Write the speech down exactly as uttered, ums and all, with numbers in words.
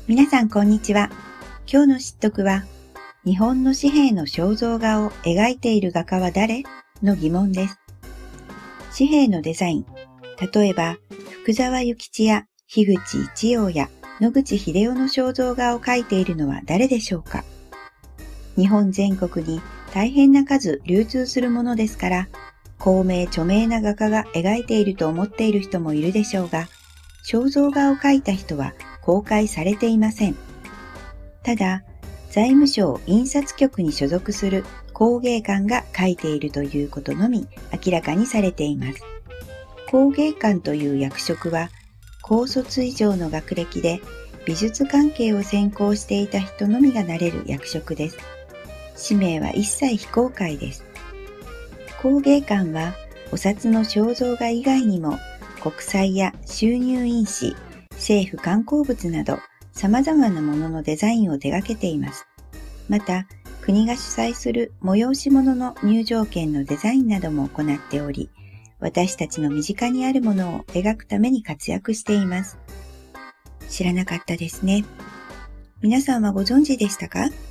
皆さんこんにちは。今日の知得は、日本の紙幣の肖像画を描いている画家は誰？の疑問です。紙幣のデザイン、例えば福沢諭吉や樋口一葉や野口英世の肖像画を描いているのは誰でしょうか？日本全国に大変な数流通するものですから、高名著名な画家が描いていると思っている人もいるでしょうが、肖像画を描いた人は公開されていません。ただ、財務省印刷局に所属する工芸官が描いているということのみ明らかにされています。工芸官という役職は、高卒以上の学歴で美術関係を専攻していた人のみがなれる役職です。氏名は一切非公開です。工芸官は、お札の肖像画以外にも、国債や収入印紙、政府刊行物など様々なもののデザインを手掛けています。また、国が主催する催し物の入場券のデザインなども行っており、私たちの身近にあるものを描くために活躍しています。知らなかったですね。皆さんはご存知でしたか？